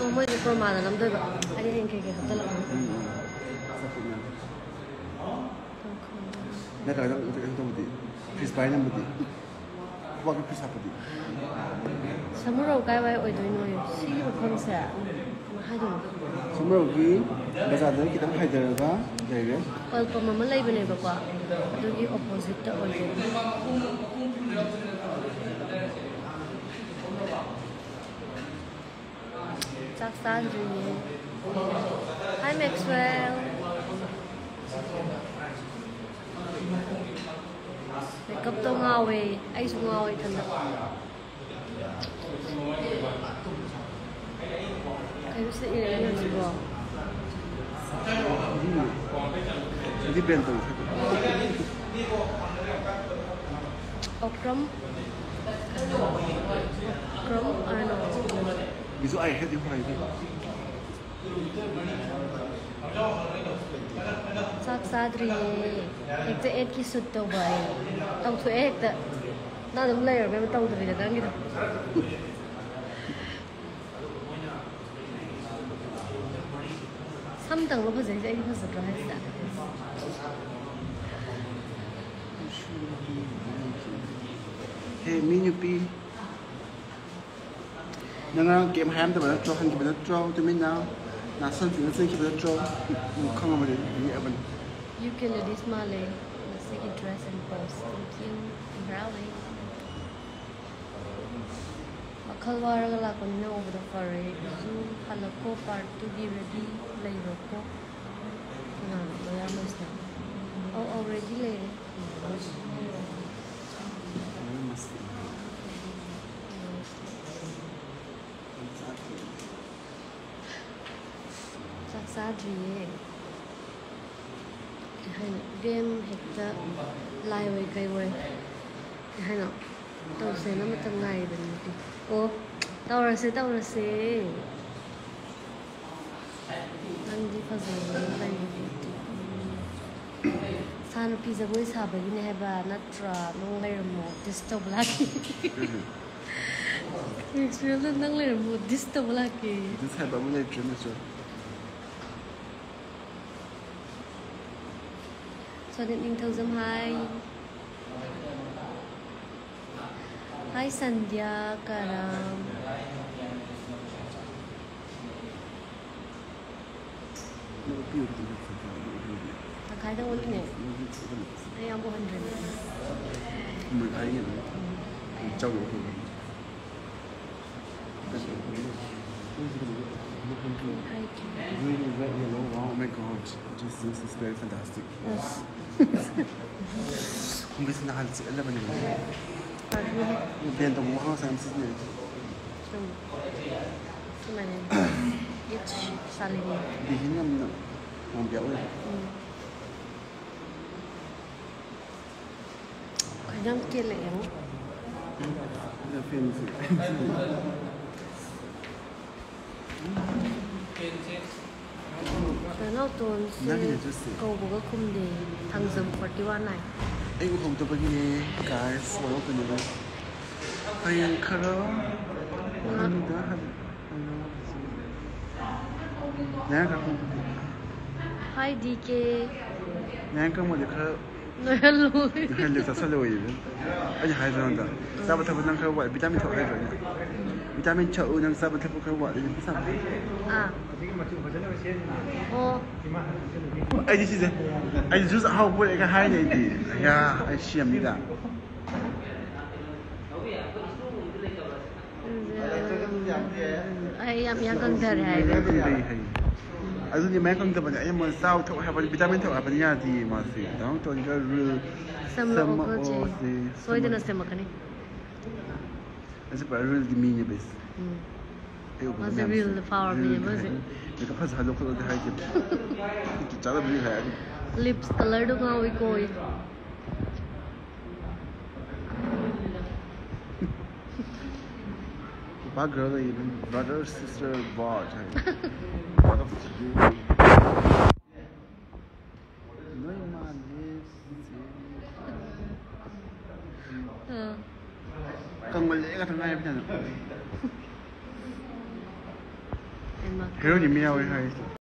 Mới đi qua mà là lắm thôi vậy. Anh đi kì kì thật là lắm. Nãy giờ đang một tí, fish pie năm một tí, qua cái fish hấp một tí. Summer roll cái vậy ở đây nói, xí một con sẽ mà hai đứa. Summer roll cái, bây giờ đấy kita hai đứa cả, đấy cái. Welcome mà lấy bên này bác qua, đôi khi opposite đó ở đây. Chắc chắn rồi. Hi Maxwell. Mày cấp tông ngào về, anh xuống ngào về thật là. Cái sự ý đấy là gì bỏ? Đi bên tôi. Okram. Okram, ano? Ví dụ ai hết đi hoài đi. Chắc sadri, ek te et ki sut tàu vậy, tàu thuê ek te, na dum layer về tàu thuê được cái gì? Sam tầng lúc bây giờ anh có sut rồi hết sao? Hey, menu pi. Nang game ham tụi mình cho hành tụi mình cho tụi mình nào. Nà sân chuyện sân khi tụi mình cho không làm gì vậy bạn. You can let this male, the second dress and pose. Thank you, brownie. Makalwara gala ko na over the fare. Zoom halako part to be ready. Lay roko. Na, maya mas na. Oh, already lay. Sadri game hekta lai way kai way hai no tao sẽ nó mất tầm ngày rồi đi ô tao ra sẽ anh đi phá rồi đây đi san pizza mới sao vậy này hay bà natra nông lấy một disturb lagi experience nông lấy một disturb lagi this hay bà muốn lấy chuyện gì cho đến những thâu dâm hai hai Sandhya Karam thằng khai đâu đi nè đây ông 400 mình thấy như thế châu lục oh my god, this is very fantastic. Không biết nào sẽ là bao nhiêu. Tiền tổng hoa xem xí này. Cái này, ít salad. Đi hình năm nữa, mồm béo này. Cái năm kia lại không? Là phim gì? Biju Naoton cầu của các khung để thằng dầm 41 này. Anh cũng không tôi begini guys, walau penuh. Ayang kalau, ini dah, nãy kamu, Hi DK. nãy kamu dia kalau, Nói lui. hai lihat sasa lui, aja hai orang dah. Sahabat sahabat nang kalau buat vitamin thau hai orang. Vitamin chau nang sahabat sahabat kalau buat ini bisa. À. Ô. Ai đi gì? Ai just hậu bữa cái hai này đi, ya, ai xiêm đi đã. Ai yang cần thế này. Also die Merkung dabei ja immer sau to have vitamin to have ja die mà gì đó cho cho real Sama oje. Soy de nas tema kani. Esse para real de minha vez. Mas é real the power minha mas. Nó có phát lúc đó hay chứ. Chắc là bị hại. Lips color do ngau coi. Ba girl even brother sister bought. What of you? No man is. Cần mà lẽ cái thằng này bây giờ. ꯃꯥ ꯍꯦꯔꯣꯅꯤ ꯃꯤ ꯌꯥꯎꯋꯦ ꯍꯥꯏꯔꯤꯁꯦ